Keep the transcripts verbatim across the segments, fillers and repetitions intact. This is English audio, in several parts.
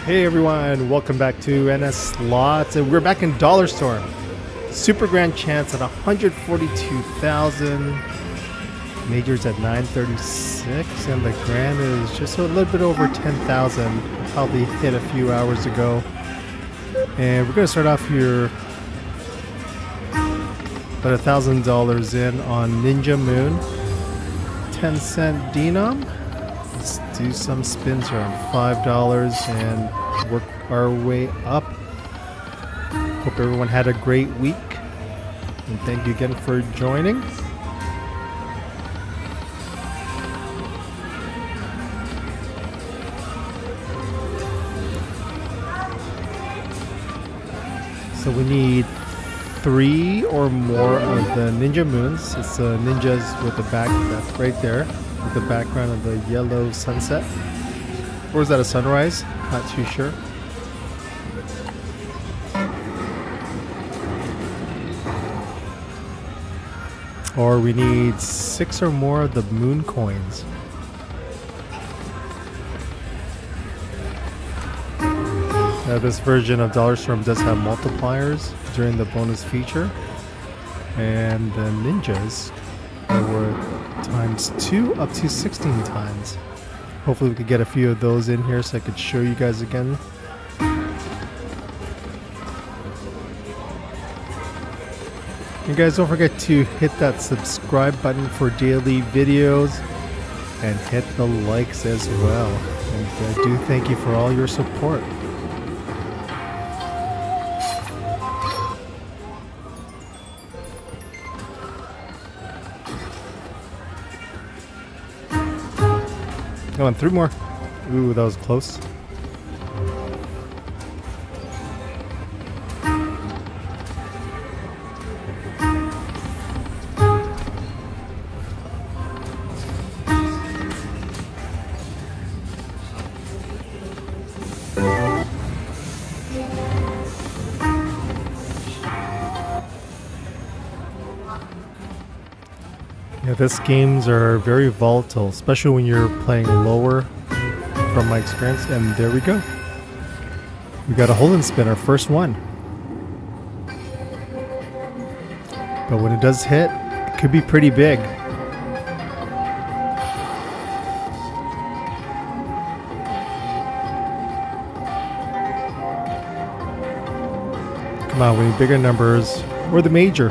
Hey everyone, welcome back to N S Slots, and we're back in Dollar Storm. Super Grand Chance at one hundred forty-two thousand, Majors at nine thirty-six, and the Grand is just a little bit over ten thousand. Probably hit a few hours ago. And we're going to start off here about a thousand dollars in on Ninja Moon, ten cent denom. Let's do some spins here on five dollars and work our way up. Hope everyone had a great week, and thank you again for joining. So we need three or more of the Ninja Moons. It's the ninjas with the back, that's right there, with the background of the yellow sunset. Or is that a sunrise? Not too sure. Or we need six or more of the moon coins. Now this version of Dollar Storm does have multipliers during the bonus feature. And the ninjas are worth times two up to sixteen times. Hopefully we could get a few of those in here so I could show you guys again. And guys, don't forget to hit that subscribe button for daily videos and hit the likes as well. And I do thank you for all your support. Come on, three more. Ooh, that was close. Yeah, these games are very volatile, especially when you're playing lower, from my experience. And there we go. We got a hold and spin, our first one. But when it does hit, it could be pretty big. Come on, we need bigger numbers, or the major.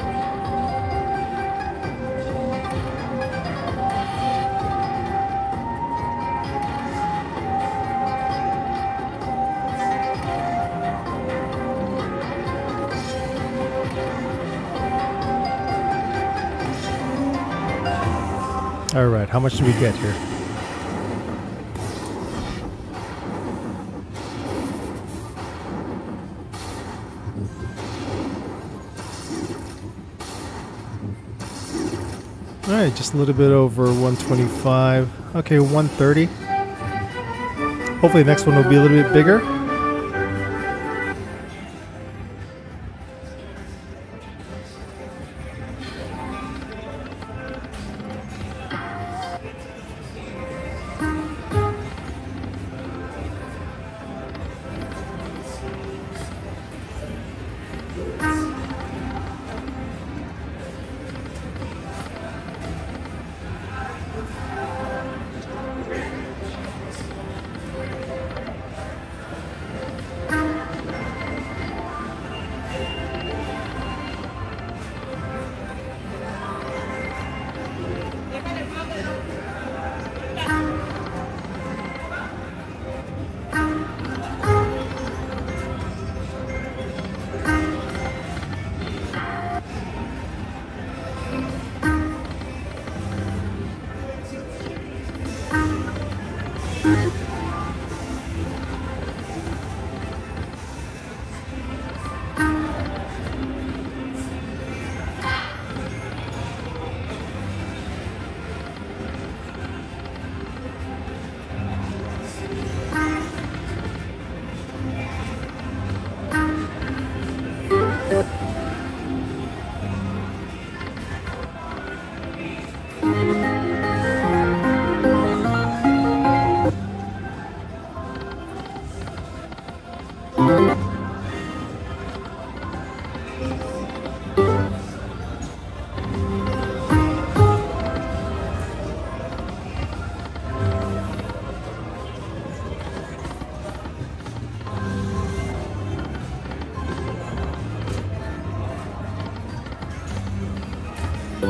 All right, how much do we get here? All right, just a little bit over one twenty-five. Okay, one thirty. Hopefully the next one will be a little bit bigger.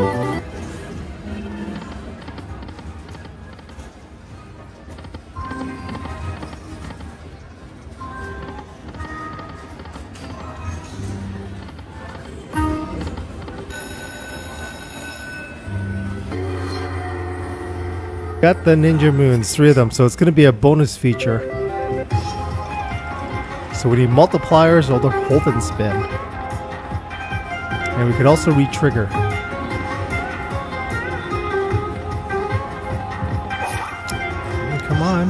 Got the Ninja Moons, three of them, so it's going to be a bonus feature. So we need multipliers or the hold and spin. And we could also re-trigger. Come on.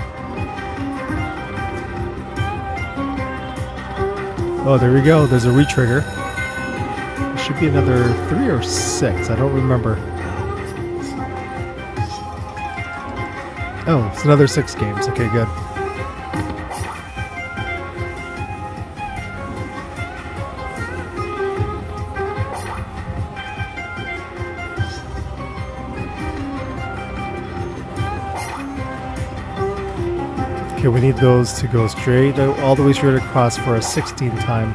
Oh, there we go. There's a re-trigger. There should be another three or six. I don't remember. Oh, it's another six games. Okay, good. Okay, we need those to go straight, all the way straight across for a sixteen time.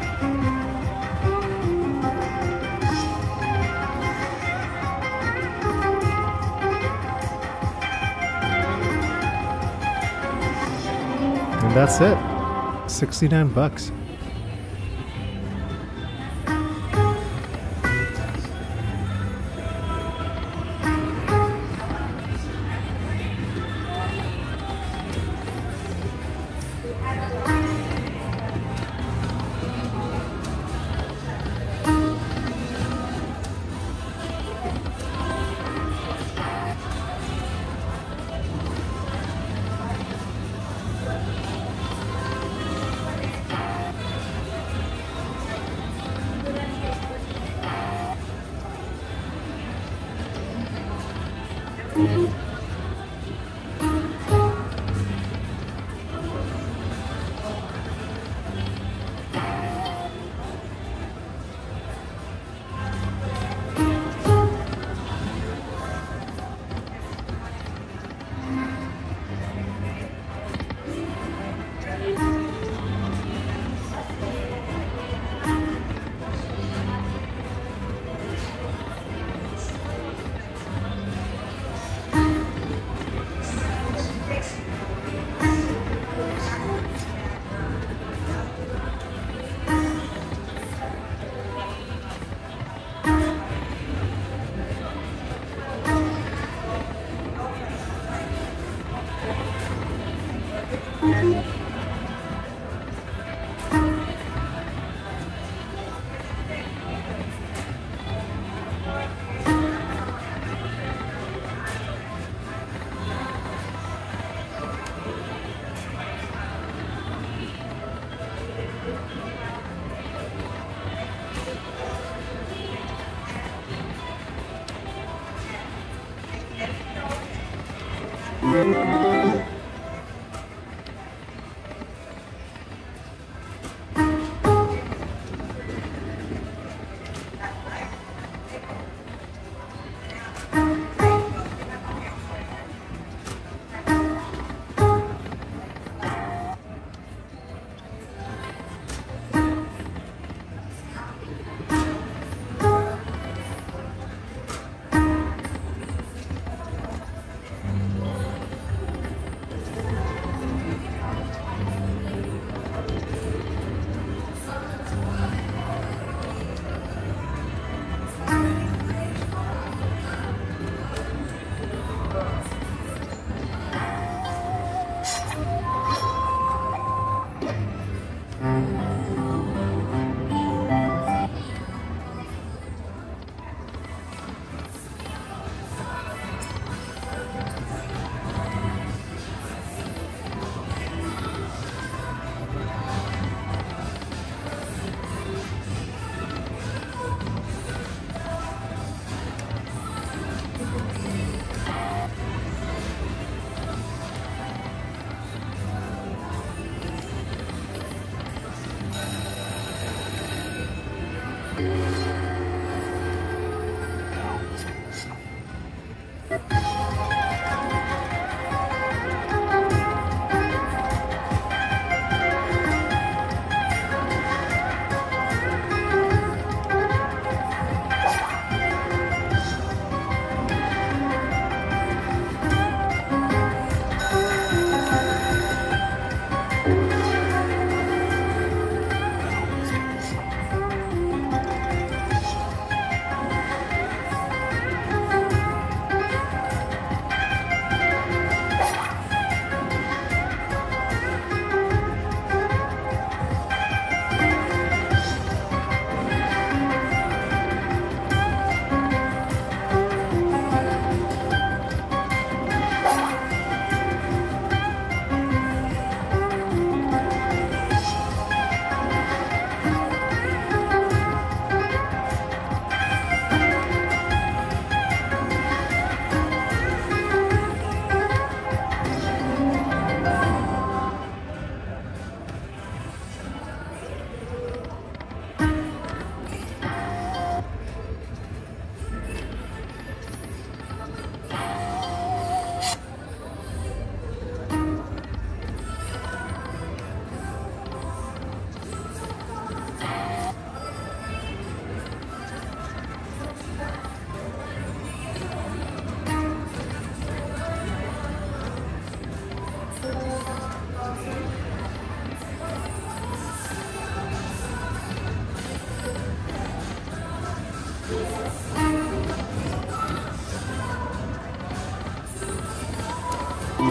And that's it. sixty-nine bucks.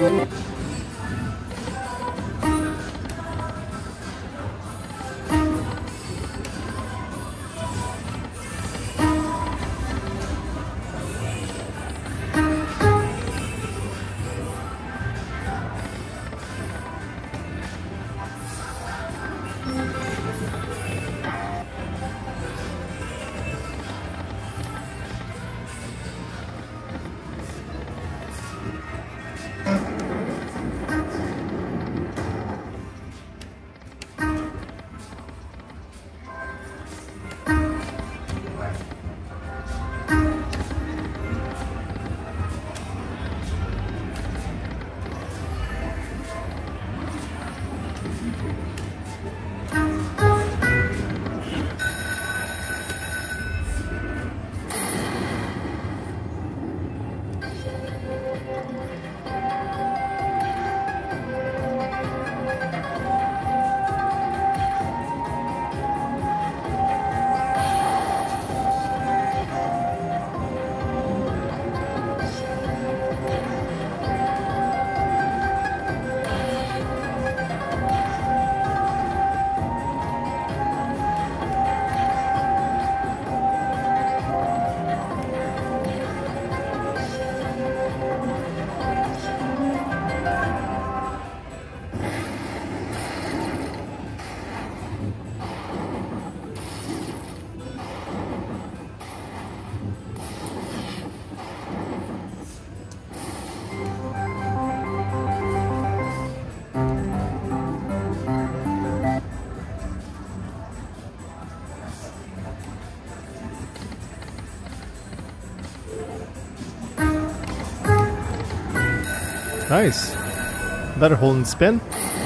Nice. Better hold and spin.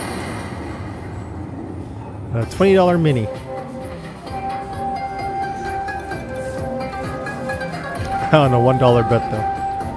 A twenty dollar mini. On a one dollar bet though.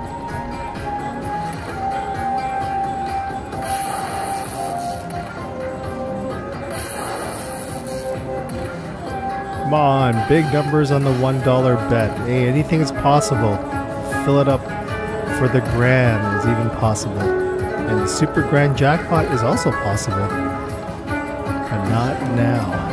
Come on, big numbers on the one dollar bet. Hey, anything is possible. Fill it up for the grand is even possible. And the super grand jackpot is also possible. But not now.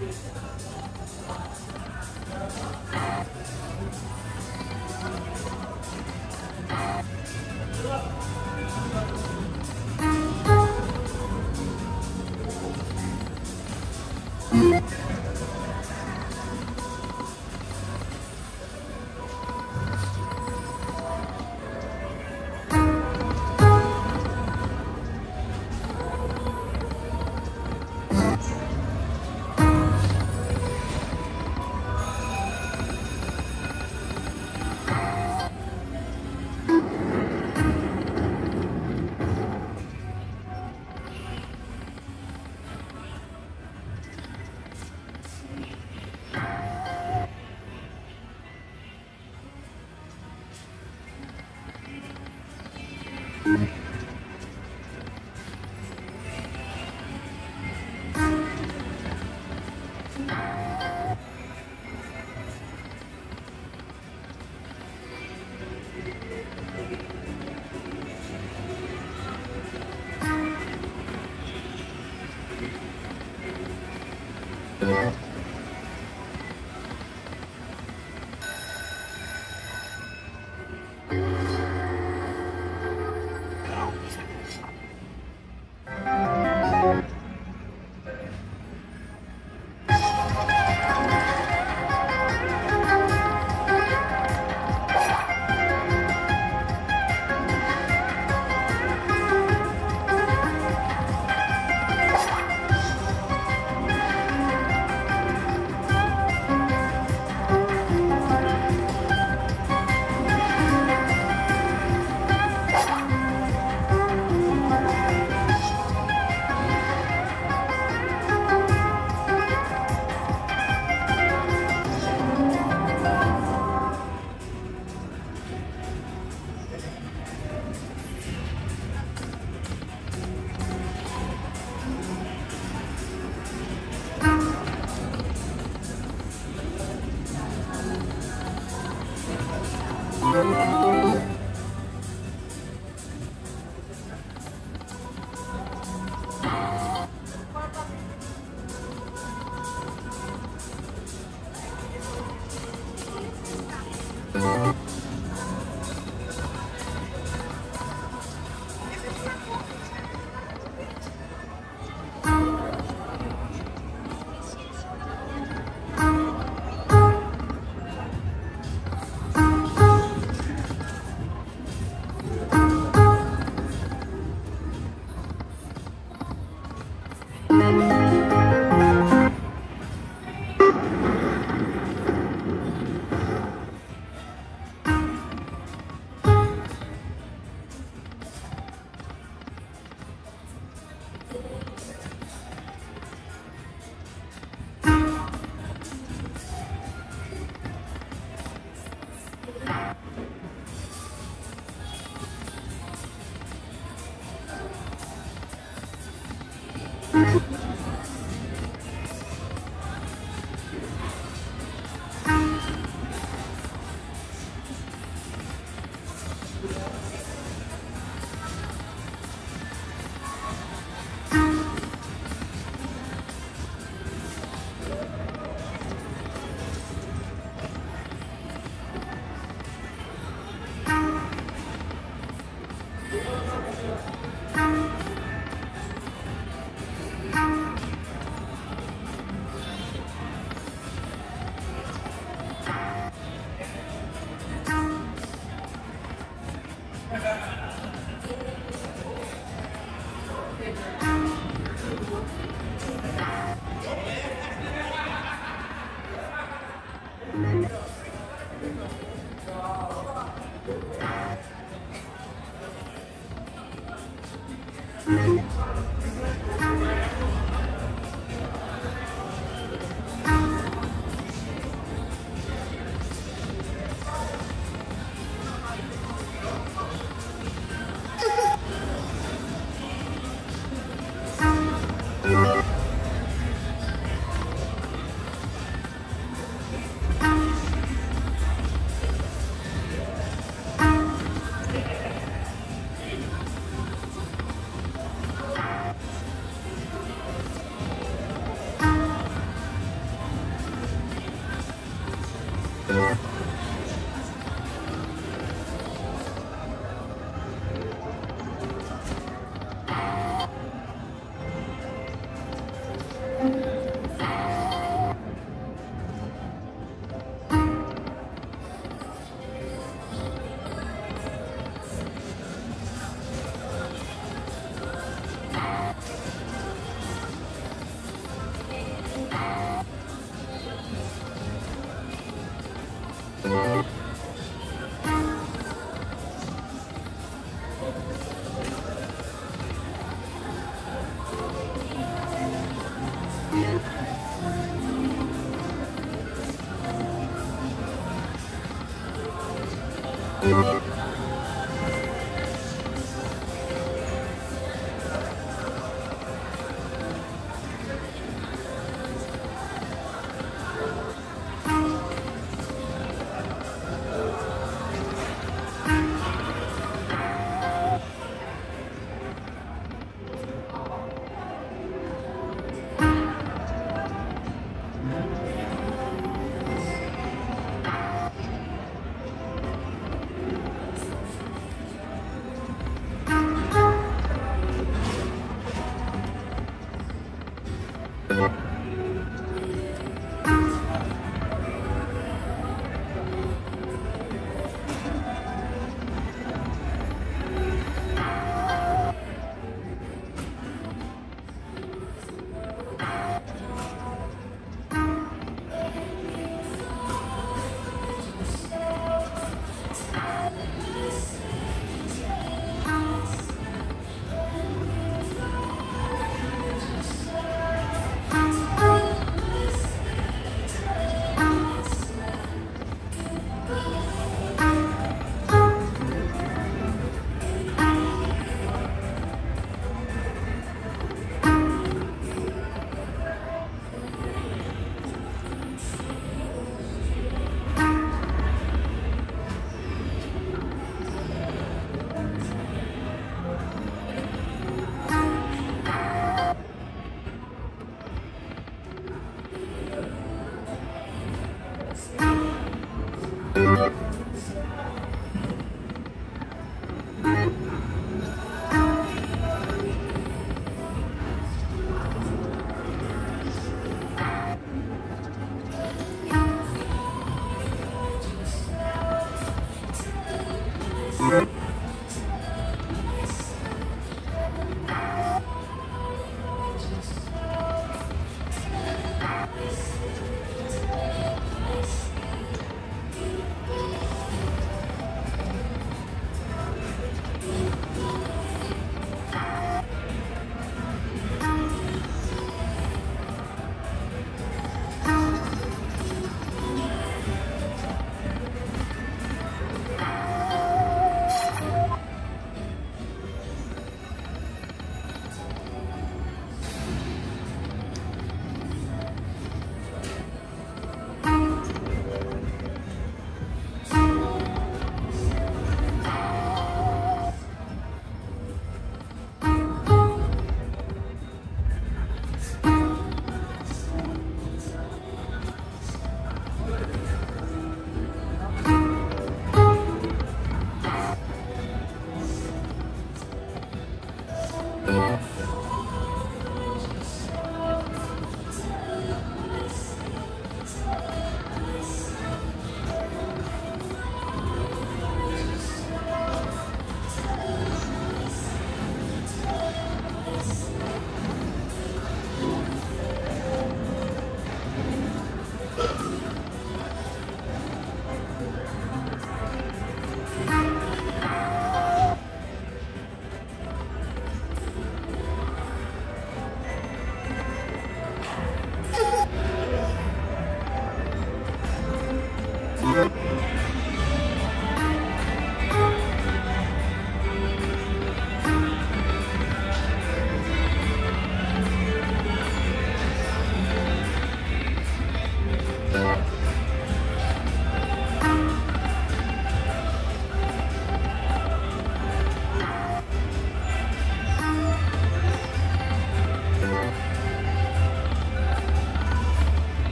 you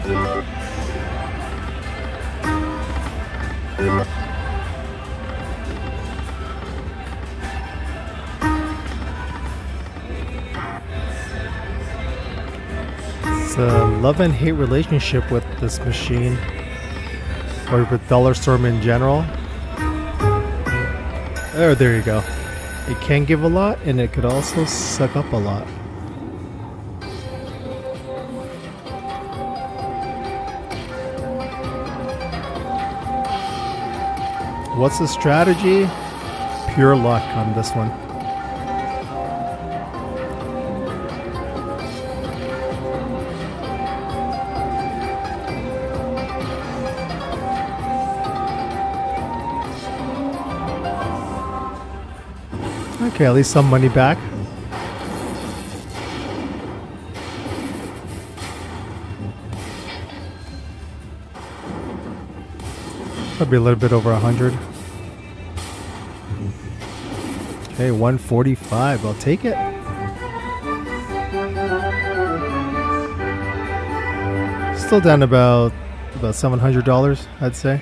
It's a love and hate relationship with this machine, or with Dollar Storm in general. Oh, there you go. It can give a lot, and it could also suck up a lot. What's the strategy? Pure luck on this one. Okay, at least some money back. Probably a little bit over a hundred. Okay, one forty-five. I'll take it. Still down about about seven hundred dollars, I'd say.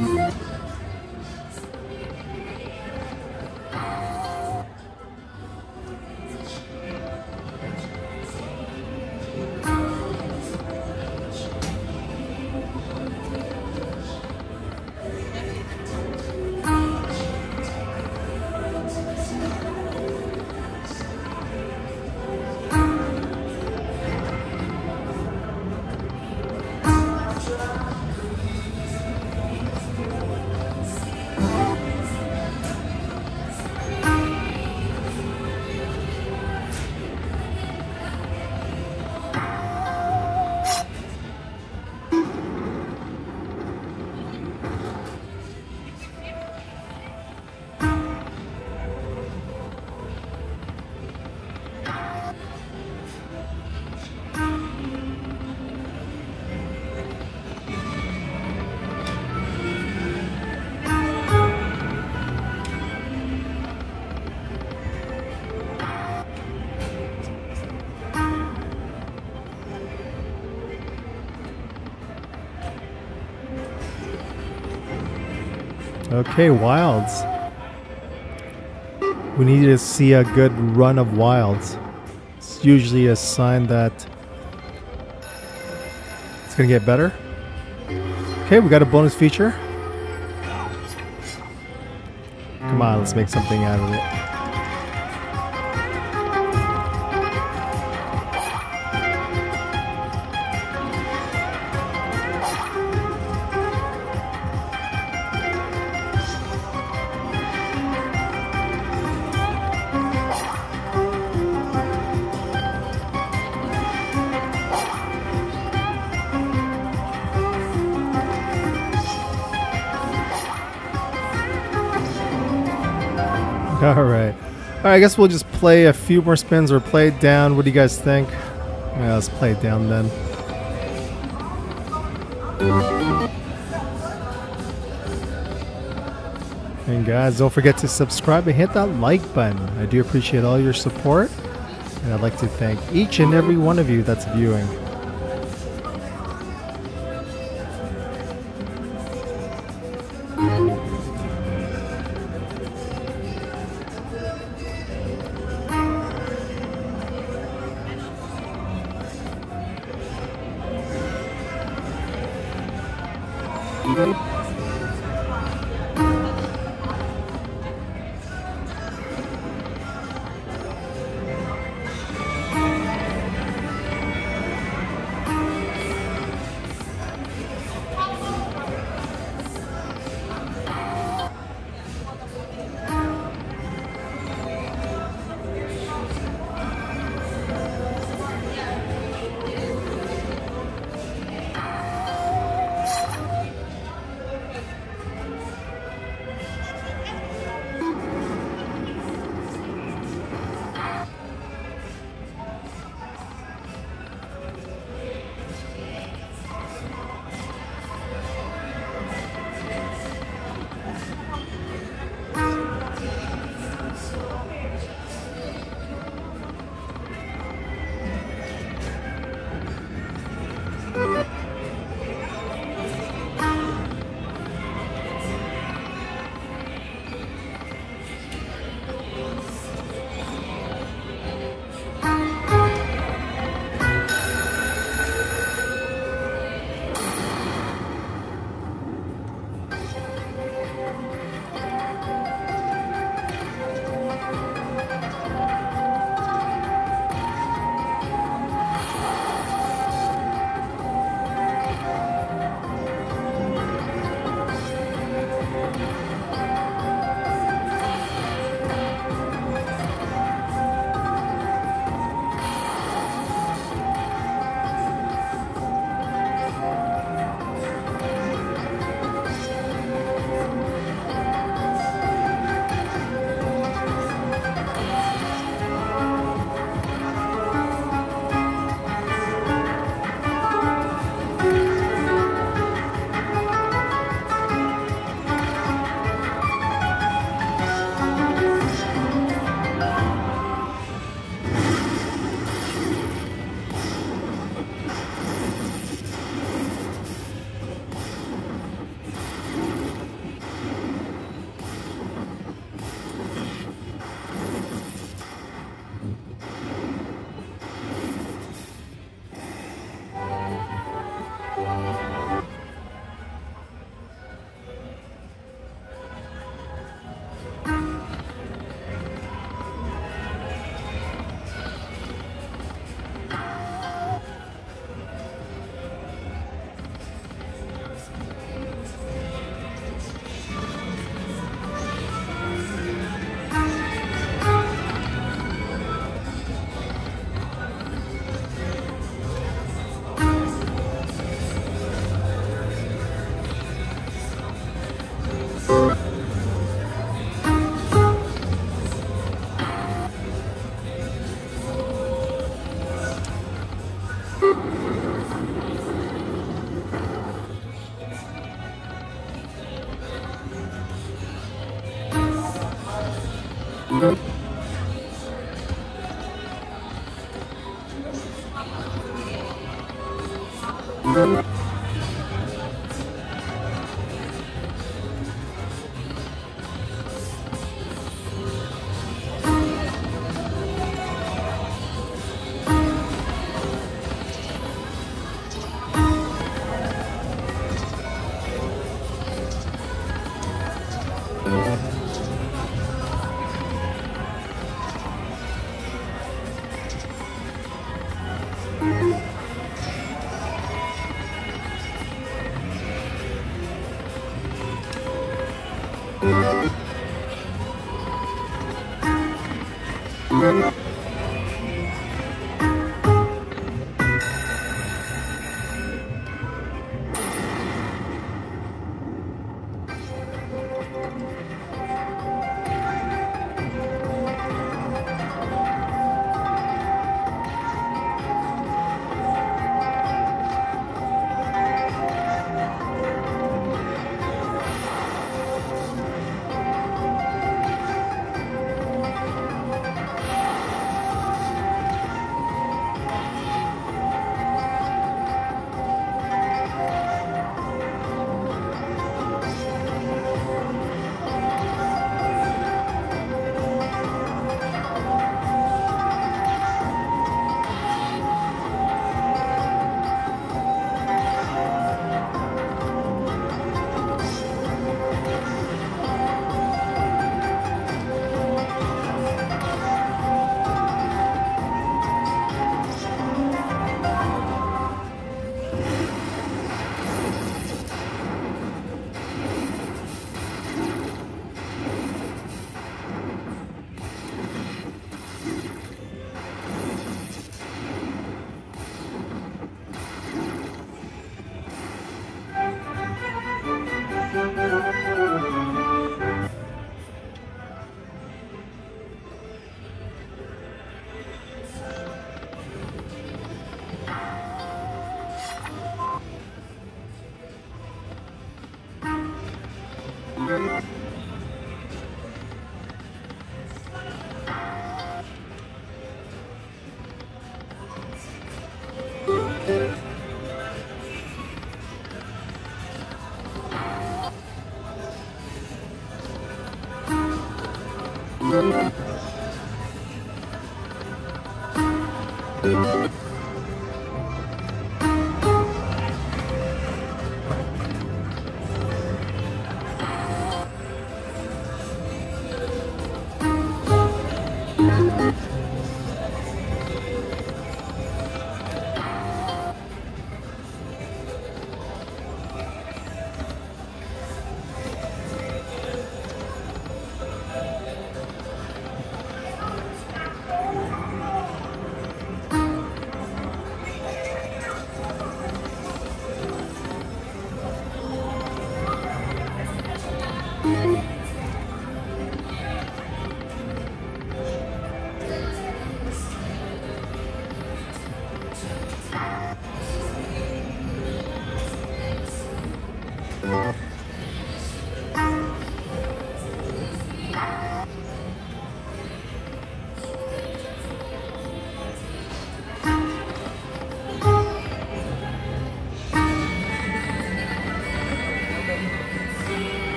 Okay, wilds. We need to see a good run of wilds. It's usually a sign that it's gonna get better. Okay, we got a bonus feature. Come on, let's make something out of it. All right. All right, I guess we'll just play a few more spins or play it down. What do you guys think? Yeah, let's play it down then. And guys, don't forget to subscribe and hit that like button. I do appreciate all your support. And I'd like to thank each and every one of you that's viewing.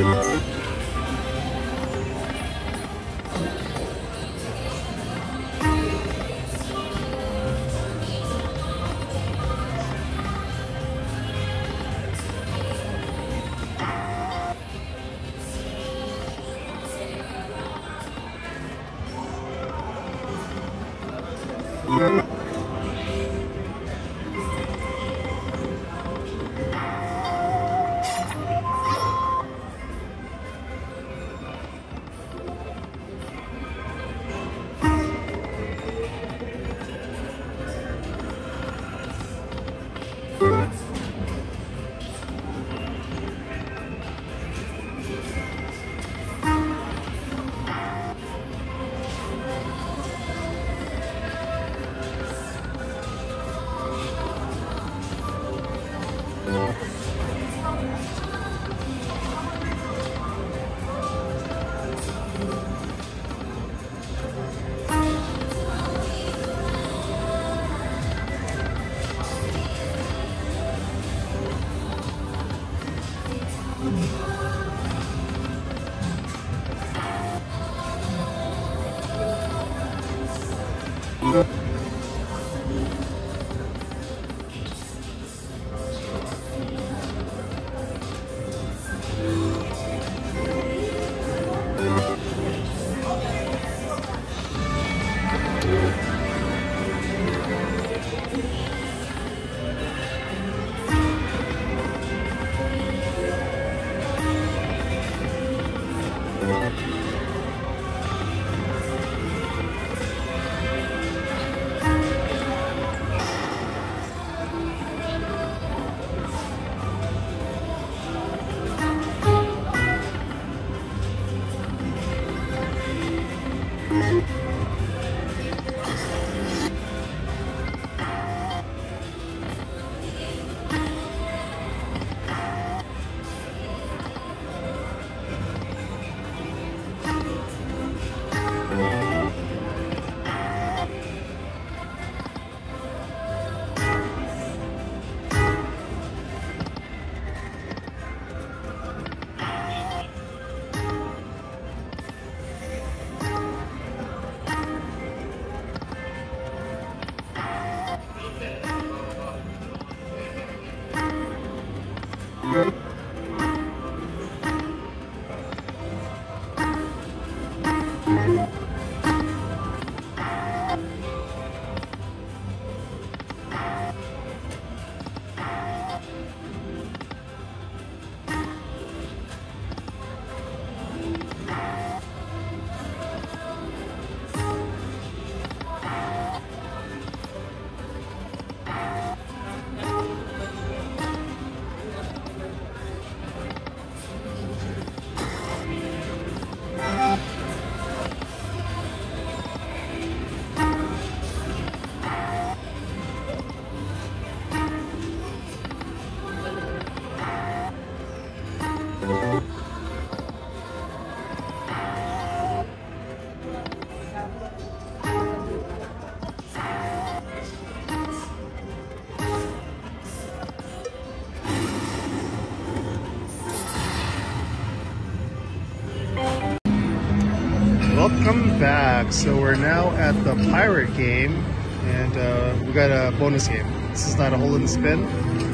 Welcome back. So we're now at the pirate game, and uh, we got a bonus game. This is not a hold and spin,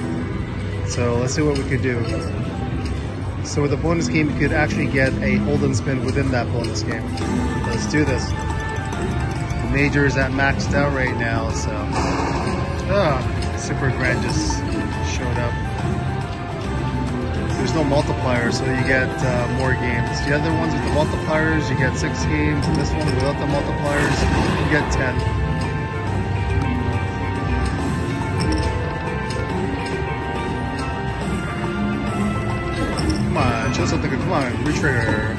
so let's see what we could do. So with a bonus game, you could actually get a hold and spin within that bonus game. Let's do this. The major is at maxed out right now, so oh, Super Grand just showed up. There's no multiplier, so you get uh, more games. The other ones with the multipliers, you get six games. And this one without the multipliers, you get ten. Come on, show something good. Come on, re-trigger.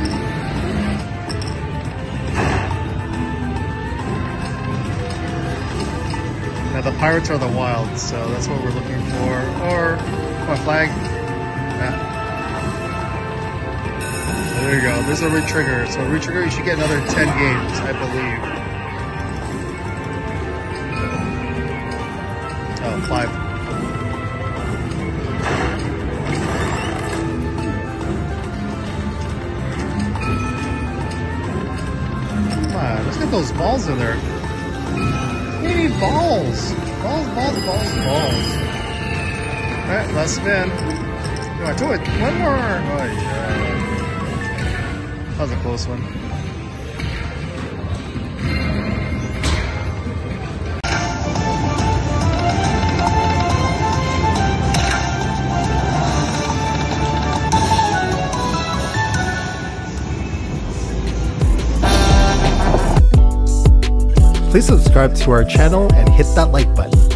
Now the pirates are the wilds, so that's what we're looking for. Or, come on, flag. Yeah. There you go. There's a re-trigger. So re-trigger, you should get another ten games, I believe. Oh, five. those balls in there. We need balls. Balls, balls, balls, balls. Alright, last spin. Come on, do it. One more. Oh, yeah. That was a close one. Please subscribe to our channel and hit that like button.